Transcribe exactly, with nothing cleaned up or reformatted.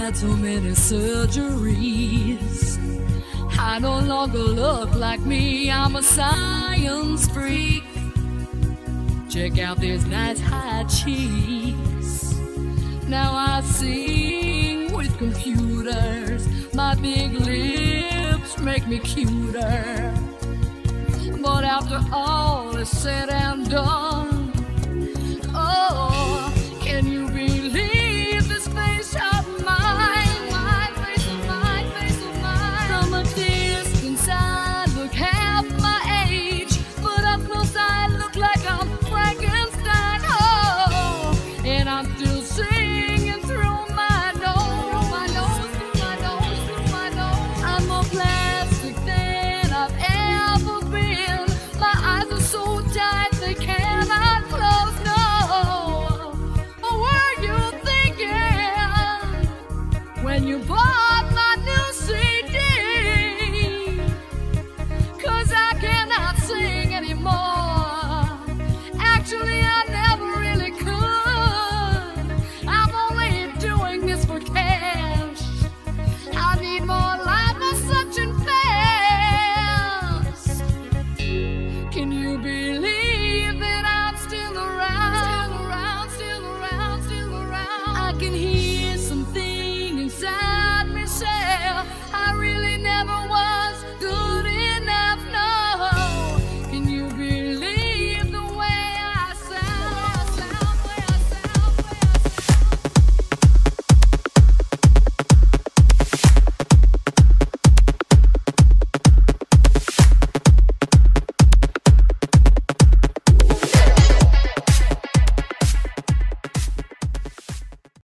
had so many surgeries. I no longer look like me, I'm a science freak. Check out these nice high cheeks. Now I sing with computers. My big lips make me cuter. But after all is said and done, oh,